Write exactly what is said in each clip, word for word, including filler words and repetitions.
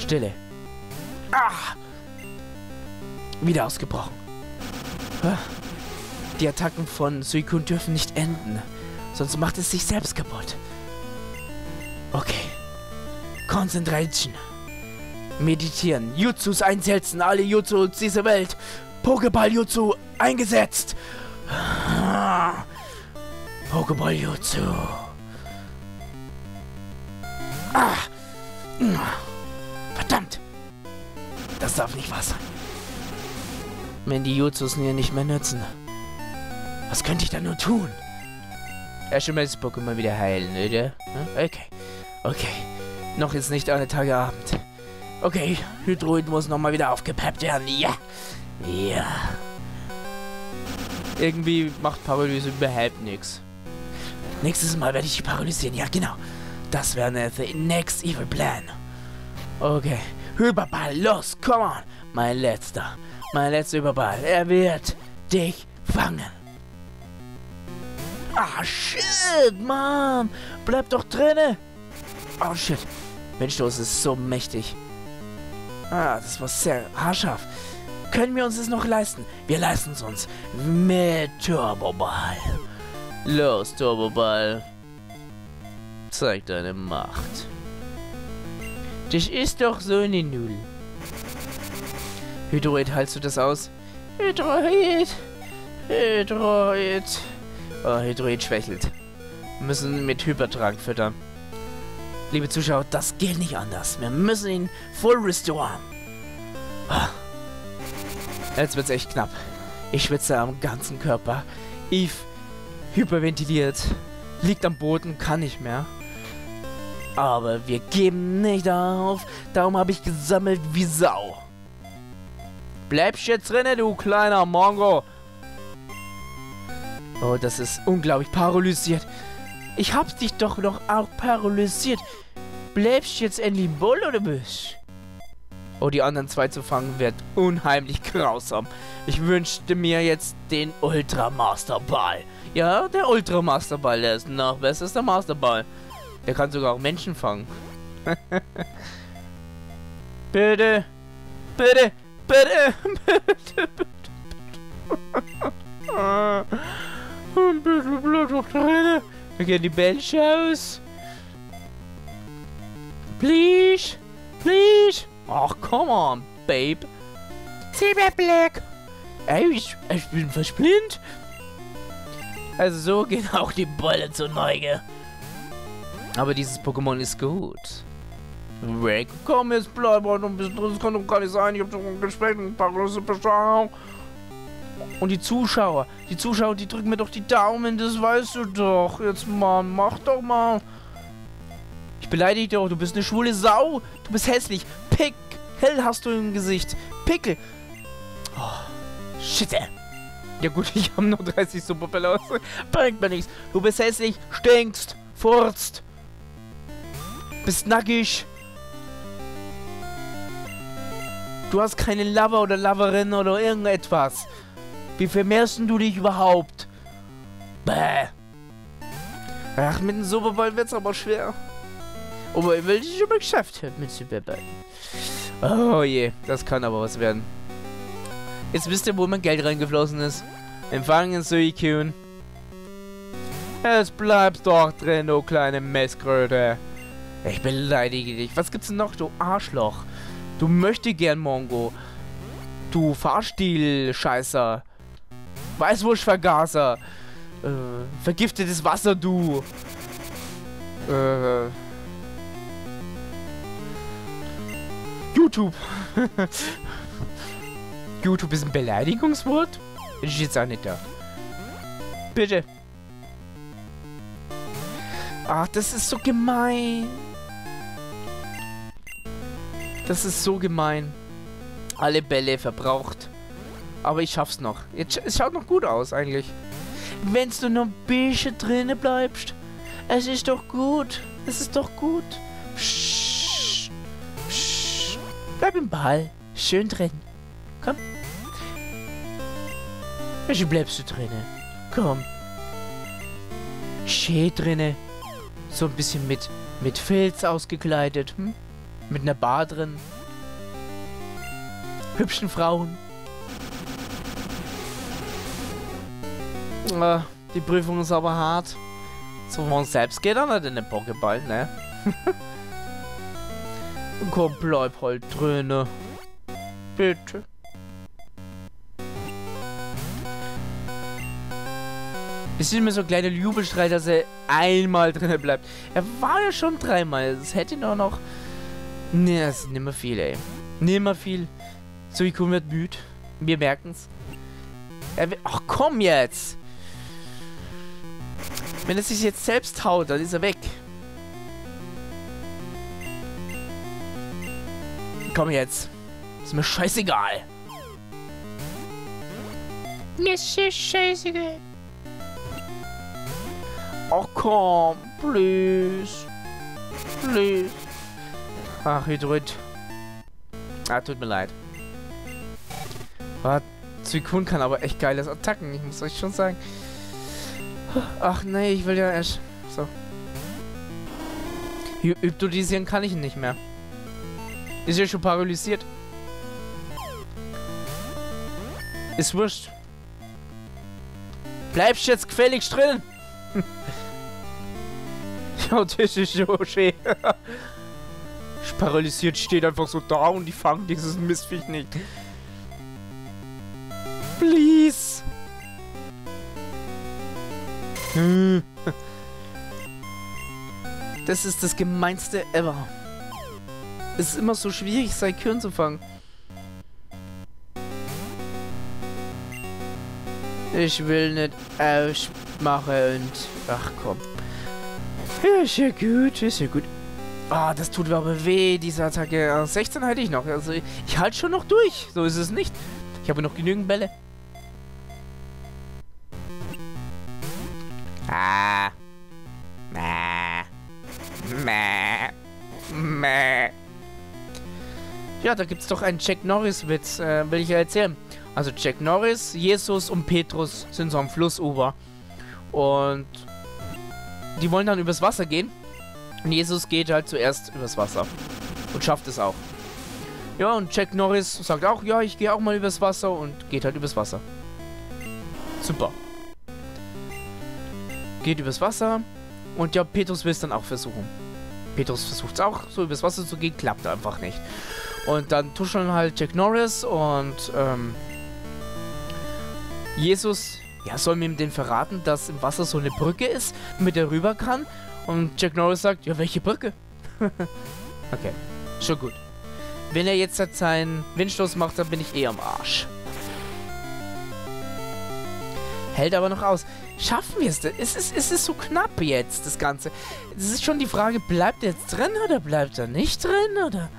Stille. Ah! Wieder ausgebrochen. Die Attacken von Suicune dürfen nicht enden. Sonst macht es sich selbst kaputt. Okay. Concentration. Meditieren. Jutsus einsetzen. Alle Jutsus dieser Welt. Pokéball-Jutsu eingesetzt. Pokéball-Jutsu. Ah. Verdammt. Das darf nicht wahr sein. Wenn die Jutsus mir nicht mehr nützen. Was könnte ich da nur tun? Ja, schon mal das Pokémon wieder heilen, oder? Okay. Okay. Noch ist nicht alle Tage Abend. Okay, Hydroid muss nochmal wieder aufgepeppt werden. Ja. Ja. Irgendwie macht Paralyse überhaupt nichts. Nächstes Mal werde ich die paralysieren. Ja, genau. Das wäre eine the next evil plan. Okay. Überball, los, come on. Mein letzter. Mein letzter Überball. Er wird dich fangen. Ah, shit, Mann. Bleib doch drinne. Oh, shit. Windstoß ist so mächtig. Ah, das war sehr haarscharf. Können wir uns das noch leisten? Wir leisten es uns. Mit Turboball. Los, Turboball. Zeig deine Macht. Das ist doch so eine Null. Hydroid, haltst du das aus? Hydroid. Hydroid. Oh, Hydroid schwächelt. Wir müssen mit Hypertrank füttern. Liebe Zuschauer, das geht nicht anders. Wir müssen ihn voll restoren. Ah. Jetzt wird's echt knapp. Ich schwitze am ganzen Körper. Eve hyperventiliert. Liegt am Boden, kann nicht mehr. Aber wir geben nicht auf. Darum habe ich gesammelt wie Sau. Bleibst jetzt drinne, du kleiner Mongo. Oh, das ist unglaublich paralysiert. Ich hab dich doch noch auch paralysiert. Bleibst jetzt endlich wohl oder was? Oh, die anderen zwei zu fangen wird unheimlich grausam. Ich wünschte mir jetzt den Ultra Master Ball. Ja, der Ultra Master Ball, der ist noch besser als der Master Ball. Der kann sogar auch Menschen fangen. Bitte, bitte, bitte, bitte, bitte. Bitte bleib doch drin. Wir gehen die Bench aus. Please, please. Ach, come on, babe. Silberblick. Ey, ich, ich bin versplint. Also so gehen auch die Bälle zur Neige. Aber dieses Pokémon ist gut. Weg, komm, jetzt bleib mal noch ein bisschen drin. Das kann doch gar nicht sein. Ich hab doch ein Gespräch mit ein paar große Beschauung. Und die Zuschauer, die Zuschauer, die drücken mir doch die Daumen, das weißt du doch. Jetzt mal, mach doch mal. Ich beleidige dich doch, du bist eine schwule Sau. Du bist hässlich. Pickel hast du im Gesicht. Pickel. Oh, shit, ey. Ja gut, ich habe nur dreißig Superbälle aus. Bringt mir nichts. Du bist hässlich, stinkst, furzt. Bist nackig. Du hast keine Lover oder Loverin oder irgendetwas. Wie vermehrst du dich überhaupt? Bäh. Ach, mit dem Superball wird's aber schwer. Aber ich will dich schon mal geschafft haben mit Superball. Oh je, das kann aber was werden. Jetzt wisst ihr, wo mein Geld reingeflossen ist. Empfangen Suicune. Es bleibt doch drin, du kleine Messkröte. Ich beleidige dich. Was gibt's denn noch, du Arschloch? Du möchte gern Mongo. Du Fahrstil-Scheißer. Weißwurstvergaser. Äh, vergiftetes Wasser, du. Äh. YouTube. YouTube ist ein Beleidigungswort? Bin ich jetzt auch nicht da. Bitte. Ach, das ist so gemein. Das ist so gemein. Alle Bälle verbraucht. Aber ich schaff's noch. Jetzt, es schaut noch gut aus, eigentlich. Wenn du noch ein bisschen drinnen bleibst. Es ist doch gut. Es ist doch gut. Psst. Psst. Bleib im Ball. Schön drin. Komm. Wie bleibst du drinnen? Komm. Schön drinnen. So ein bisschen mit, mit Filz ausgekleidet. Hm? Mit einer Bar drin. hübschen Frauen. Äh, die Prüfung ist aber hart. So von uns selbst geht er nicht in den Pokéball, ne? Komm, bleib halt drinne. Bitte. Es ist mir so ein kleiner Jubelstreit, dass er einmal drinnen bleibt. Er war ja schon dreimal. Es hätte nur noch... Ne, es ist nicht mehr viel, ey. Nicht mehr viel. Suicune wird müde. Wir merken's. Er will... Ach, komm jetzt! Wenn er sich jetzt selbst haut, dann ist er weg. Komm jetzt. Ist mir scheißegal. Mir ist scheißegal. Oh komm, please. Please. Ach, Hydrid. Ah, tut mir leid. Ah, Suicune kann aber echt geiles Attacken, ich muss euch schon sagen. Ach nee, ich will ja erst... So. Hy Hypnotisieren kann ich ihn nicht mehr. Ist ja schon paralysiert. Ist wurscht. Bleibst jetzt gefälligst drin. Ja, das ist so schön. Paralysiert steht einfach so da und die fangen dieses Mistviech nicht. Please. Das ist das gemeinste ever. Es ist immer so schwierig, Suicune zu fangen. Ich will nicht ausmachen und... Ach komm. Ist ja gut, ist ja gut. Ah, das tut mir aber weh, diese Attacke. sechzehn halte ich noch. Also ich halte schon noch durch. So ist es nicht. Ich habe noch genügend Bälle. Ah. Mäh. Mäh. Mäh. Ja, da gibt's doch einen Jack Norris-Witz, äh, will ich ja erzählen. Also Jack Norris, Jesus und Petrus sind so am Flussufer. Und die wollen dann übers Wasser gehen. Und Jesus geht halt zuerst übers Wasser. Und schafft es auch. Ja, und Jack Norris sagt auch, ja, ich gehe auch mal übers Wasser und geht halt übers Wasser. Super. Geht übers Wasser. Und ja, Petrus will es dann auch versuchen. Petrus versucht es auch, so übers Wasser zu gehen, klappt einfach nicht. Und dann tuscheln halt Jack Norris und ähm, Jesus, ja, soll mir den verraten, dass im Wasser so eine Brücke ist, mit der rüber kann. Und Jack Norris sagt, ja, welche Brücke? Okay, schon gut. Wenn er jetzt halt seinen Windstoß macht, dann bin ich eh am Arsch. Hält aber noch aus. Schaffen wir es denn? Es ist, es ist so knapp jetzt, das Ganze. Es ist schon die Frage, bleibt er jetzt drin oder bleibt er nicht drin, oder?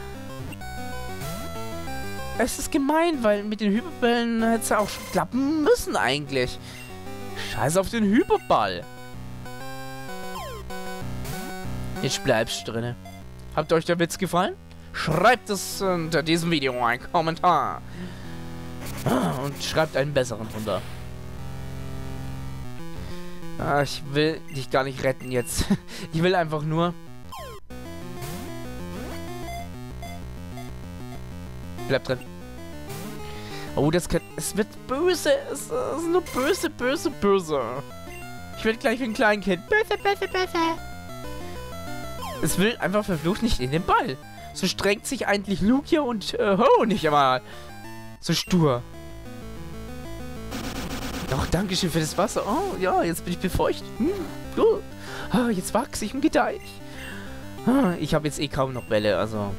Es ist gemein, weil mit den Hyperbällen hätte es ja auch schon klappen müssen eigentlich. Scheiß auf den Hyperball. Jetzt bleibst du drinne. Habt euch der Witz gefallen? Schreibt es unter diesem Video einen Kommentar. Und schreibt einen besseren runter. Ah, ich will dich gar nicht retten jetzt. Ich will einfach nur... Bleib drin. Oh, das kann... Es wird böse. Es ist nur böse, böse, böse. Ich werde gleich wie ein Kleinkind. Böse, böse, böse. Es will einfach verflucht nicht in den Ball. So strengt sich eigentlich Luke hier und äh, Ho nicht einmal. So stur. Ach, danke schön für das Wasser. Oh, ja, jetzt bin ich befeuchtet. Hm, gut. Ah, jetzt wachse ich und gedeihe ich. Ah, ich habe jetzt eh kaum noch Bälle, also...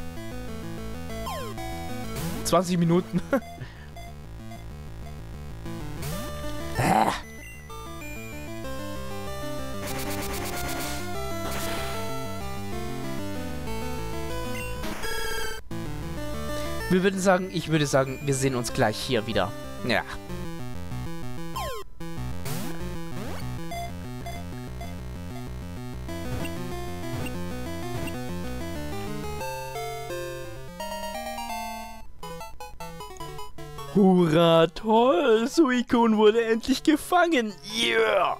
zwanzig Minuten. ah. Wir würden sagen, ich würde sagen, wir sehen uns gleich hier wieder. Ja. Hurra, toll! Suicune wurde endlich gefangen! Yeah!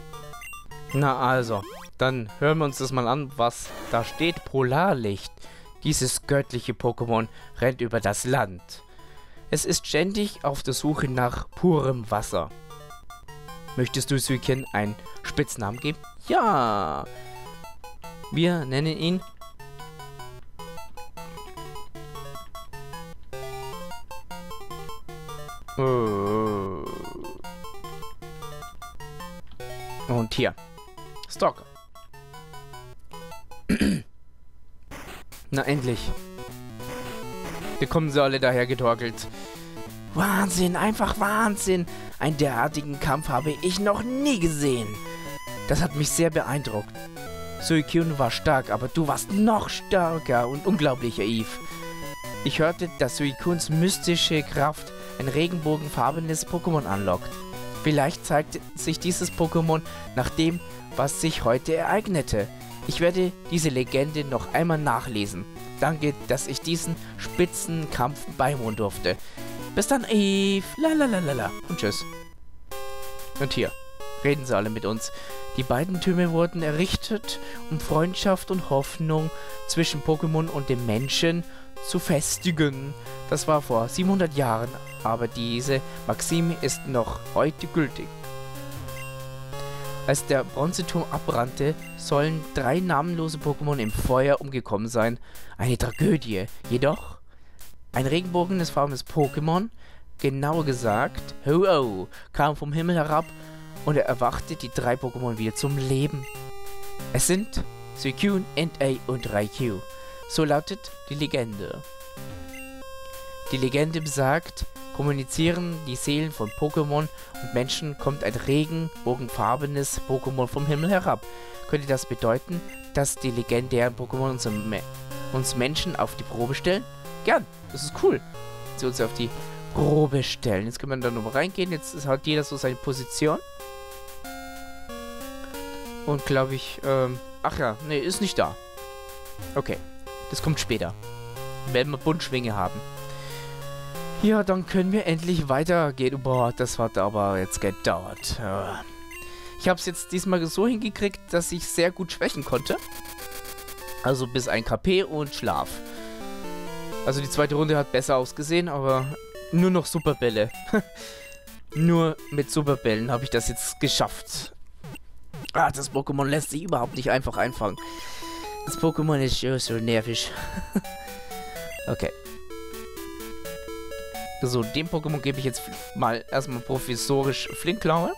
Na also, dann hören wir uns das mal an, was da steht. Polarlicht. Dieses göttliche Pokémon rennt über das Land. Es ist ständig auf der Suche nach purem Wasser. Möchtest du Suiken einen Spitznamen geben? Ja. Wir nennen ihn und hier Stalker. Na endlich. Hier kommen sie alle daher getorkelt. Wahnsinn, einfach Wahnsinn. Einen derartigen Kampf habe ich noch nie gesehen. Das hat mich sehr beeindruckt. Suicune war stark, aber du warst noch stärker und unglaublich naiv. Ich hörte, dass Suicunes mystische Kraft ein regenbogenfarbenes Pokémon anlockt. Vielleicht zeigt sich dieses Pokémon nach dem, was sich heute ereignete. Ich werde diese Legende noch einmal nachlesen. Danke, dass ich diesen Spitzenkampf beiwohnen durfte. Bis dann, Eve. Lalalala. Und tschüss. Und hier reden sie alle mit uns. Die beiden Türme wurden errichtet, um Freundschaft und Hoffnung zwischen Pokémon und dem Menschen zu festigen. Das war vor siebenhundert Jahren, aber diese Maxime ist noch heute gültig. Als der Bronzeturm abbrannte, sollen drei namenlose Pokémon im Feuer umgekommen sein. Eine Tragödie. Jedoch, ein regenbogenes Pokémon, genauer gesagt, Ho-Oh, kam vom Himmel herab und er erwachte die drei Pokémon wieder zum Leben. Es sind Suicune, Entei und Raikou. So lautet die Legende. Die Legende besagt, kommunizieren die Seelen von Pokémon und Menschen, kommt ein regenbogenfarbenes Pokémon vom Himmel herab. Könnte das bedeuten, dass die legendären Pokémon uns, Me uns Menschen auf die Probe stellen? Gern, das ist cool. Sie uns auf die Probe stellen. Jetzt können wir da nochmal reingehen. Jetzt hat jeder so seine Position. Und glaube ich, ähm, ach ja, nee, ist nicht da. Okay, das kommt später. Wenn wir Buntschwinge haben. Ja, dann können wir endlich weitergehen. Boah, das hat aber jetzt gedauert. Ja. Ich habe es jetzt diesmal so hingekriegt, dass ich sehr gut schwächen konnte. Also bis ein K P und Schlaf. Also die zweite Runde hat besser ausgesehen, aber nur noch Superbälle. Nur mit Superbällen habe ich das jetzt geschafft. Ah, das Pokémon lässt sich überhaupt nicht einfach einfangen. Das Pokémon ist so, so nervig. Okay. So, dem Pokémon gebe ich jetzt mal erstmal provisorisch Flinkklaue.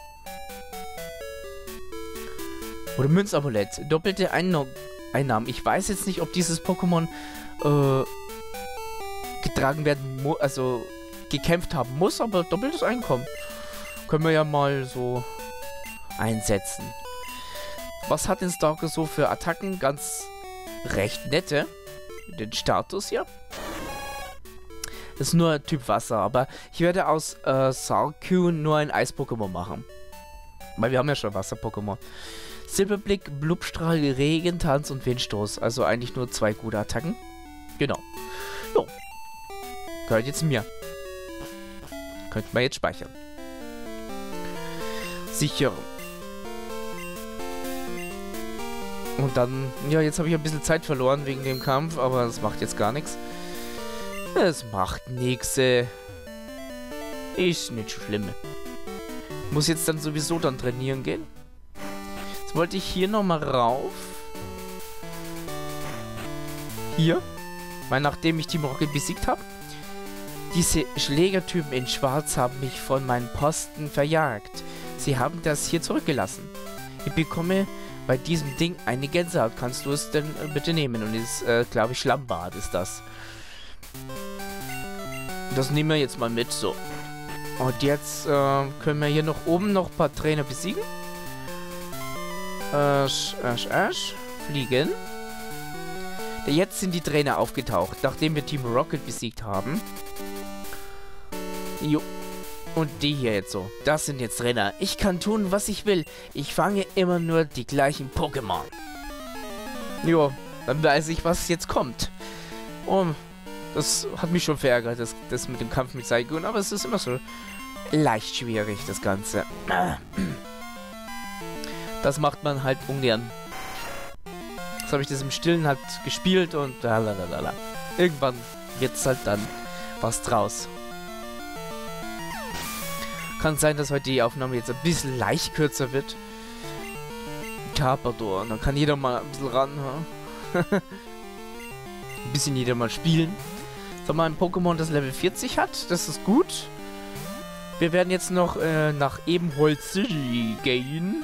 Oder Münzamulett. Doppelte Einno Einnahmen. Ich weiß jetzt nicht, ob dieses Pokémon äh, getragen werden muss, also gekämpft haben muss, aber doppeltes Einkommen. Können wir ja mal so einsetzen. Was hat den Stalker so für Attacken? Ganz recht nette. Den Status hier. Das ist nur Typ Wasser, aber ich werde aus äh, Suicune nur ein Eis-Pokémon machen. Weil wir haben ja schon Wasser-Pokémon. Silberblick, Blubstrahl, Regen, Tanz und Windstoß. Also eigentlich nur zwei gute Attacken. Genau. Jo. Gehört jetzt mir. Könnten wir jetzt speichern. Sicher. Und dann, ja, jetzt habe ich ein bisschen Zeit verloren wegen dem Kampf, aber das macht jetzt gar nichts. Es macht nichts. Ist nicht schlimm. Muss jetzt dann sowieso dann trainieren gehen. Jetzt wollte ich hier nochmal rauf. Hier. Weil nachdem ich Team Rocket besiegt habe. Diese Schlägertypen in Schwarz haben mich von meinem Posten verjagt. Sie haben das hier zurückgelassen. Ich bekomme bei diesem Ding eine Gänsehaut. Kannst du es denn äh, bitte nehmen? Und ist, äh, glaube ich, Schlammbad ist das. Das nehmen wir jetzt mal mit, so. Und jetzt äh, können wir hier noch oben noch ein paar Trainer besiegen. Asch, asch, asch. Fliegen. Jetzt sind die Trainer aufgetaucht, nachdem wir Team Rocket besiegt haben. Jo. Und die hier jetzt so. Das sind jetzt Trainer. Ich kann tun, was ich will. Ich fange immer nur die gleichen Pokémon. Jo. Dann weiß ich, was jetzt kommt. Und das hat mich schon verärgert, das, das mit dem Kampf mit Saigon, aber es ist immer so leicht schwierig, das Ganze. Das macht man halt ungern. Jetzt habe ich das im Stillen halt gespielt und lalalala. Irgendwann wird es halt dann was draus. Kann sein, dass heute die Aufnahme jetzt ein bisschen leicht kürzer wird. Carpador, dann kann jeder mal ein bisschen ran. Ha? Ein bisschen jeder mal spielen. So, mal ein Pokémon, das Level vierzig hat. Das ist gut. Wir werden jetzt noch äh, nach Ebenholz City gehen.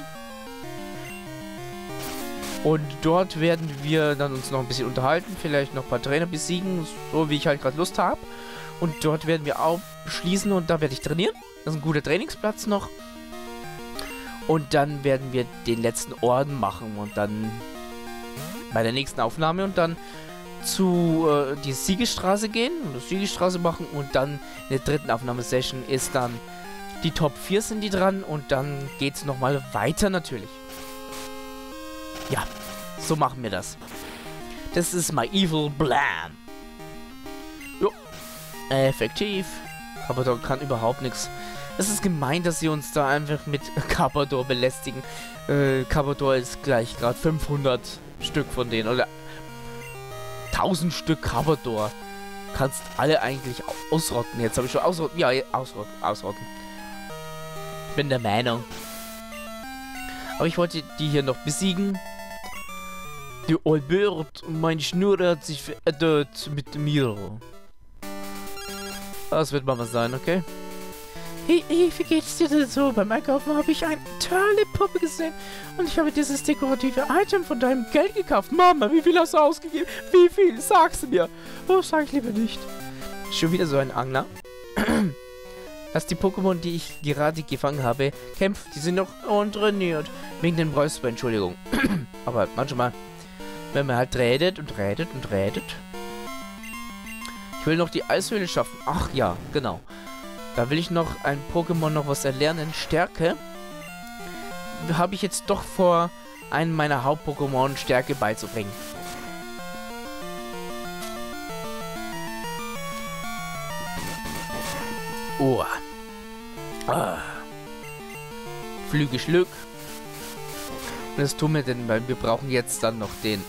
Und dort werden wir dann uns noch ein bisschen unterhalten. Vielleicht noch ein paar Trainer besiegen. So wie ich halt gerade Lust habe. Und dort werden wir auch beschließen und da werde ich trainieren. Das ist ein guter Trainingsplatz noch. Und dann werden wir den letzten Orden machen. Und dann bei der nächsten Aufnahme und dann zu äh, die Siegesstraße gehen und die Siegesstraße machen und dann in der dritten Aufnahmesession ist dann die Top vier sind die dran und dann geht's nochmal weiter natürlich. Ja, so machen wir das. Das ist my evil plan. Jo, effektiv. Carpador kann überhaupt nichts. Es ist gemein, dass sie uns da einfach mit Carpador belästigen. Äh, Carpador ist gleich gerade fünfhundert Stück von denen oder tausend Stück Carpador. Kannst alle eigentlich ausrotten. Jetzt habe ich schon ausrotten. Ja, ausrotten. Ausrotten. Bin der Meinung. Aber ich wollte die hier noch besiegen. Die Albert und mein Schnur hat sich verändert mit mir. Das wird mal was sein, okay? Hey, hey, wie geht's dir denn so? Beim Einkaufen habe ich eine tolle Puppe gesehen und ich habe dieses dekorative Item von deinem Geld gekauft. Mama, wie viel hast du ausgegeben? Wie viel? Sag's mir. Oh, sag ich lieber nicht. Schon wieder so ein Angler. Dass die Pokémon, die ich gerade gefangen habe, kämpfen. Die sind noch untrainiert. Wegen den Räusper, Entschuldigung. Aber manchmal, wenn man halt redet und redet und redet. Ich will noch die Eishöhle schaffen. Ach ja, genau. Da will ich noch ein Pokémon noch was erlernen. Stärke. Habe ich jetzt doch vor, einen meiner Haupt-Pokémon Stärke beizubringen. Oh. Ah. Flügelschlück. Und das tun wir denn, weil wir brauchen jetzt dann noch den...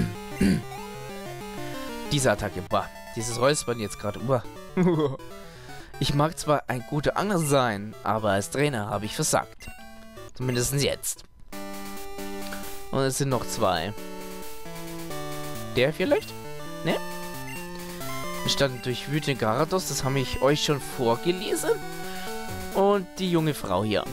Diese Attacke. Boah. Dieses Räuspern jetzt gerade. Boah. Ich mag zwar ein guter Angler sein, aber als Trainer habe ich versagt. Zumindest jetzt. Und es sind noch zwei. Der vielleicht? Ne? Entstanden durch wütende Gyarados, das habe ich euch schon vorgelesen. Und die junge Frau hier.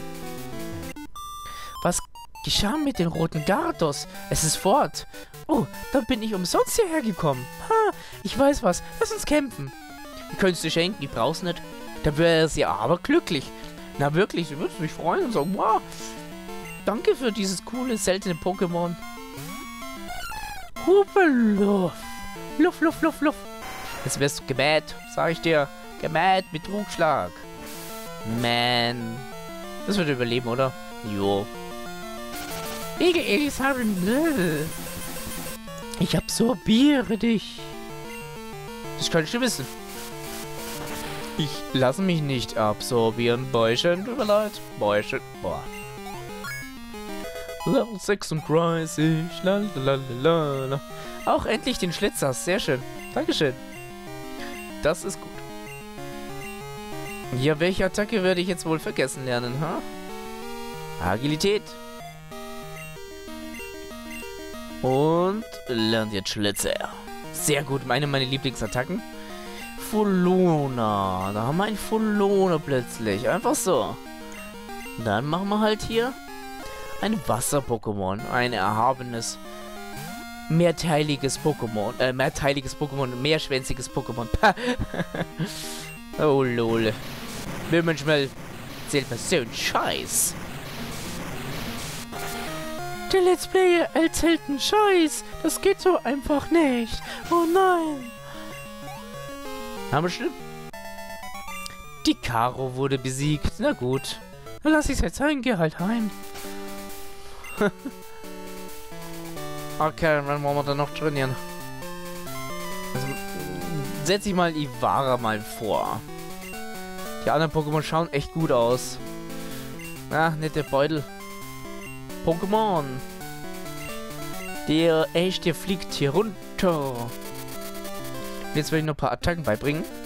Was geschah mit den roten Gyarados? Es ist fort. Oh, da bin ich umsonst hierher gekommen. Ha, ich weiß was. Lass uns kämpfen. Die könntest du schenken, ich brauch's nicht. Da wäre sie aber glücklich. Na wirklich, sie würde mich freuen und sagen, wow, danke für dieses coole, seltene Pokémon. Hupeluff. Luff, luff, luff, luff. Jetzt wärst du gemäht, sag ich dir. Gemäht mit Trugschlag. Man. Das wird überleben, oder? Jo. Ich absorbiere dich. Das kannst du wissen. Ich lasse mich nicht absorbieren. Bäuschen, tut mir leid. Bäuschen. Boah. Level sechsunddreißig. Lalalala. Auch endlich den Schlitzer. Sehr schön. Dankeschön. Das ist gut. Ja, welche Attacke werde ich jetzt wohl vergessen lernen, ha? Agilität. Und lernt jetzt Schlitzer. Sehr gut. Meine, meine Lieblingsattacken. Folona. Da haben wir einen Folona plötzlich. Einfach so. Dann machen wir halt hier ein Wasser-Pokémon. Ein erhabenes, mehrteiliges Pokémon. Äh, mehrteiliges Pokémon. Mehrschwänziges Pokémon. Oh, lol. Will manchmal erzählt mir so ein Scheiß. Der Let's Player erzählt einen Scheiß. Das geht so einfach nicht. Oh nein. Aber stimmt. Die Karo wurde besiegt. Na gut. Dann lass ich's jetzt sein. Geh halt heim. Okay, dann wollen wir da noch trainieren. Also, setze ich mal Ivara mal vor. Die anderen Pokémon schauen echt gut aus. Ach, nicht der Beutel. Pokémon. Der echte fliegt hier runter. Jetzt will ich noch ein paar Attacken beibringen.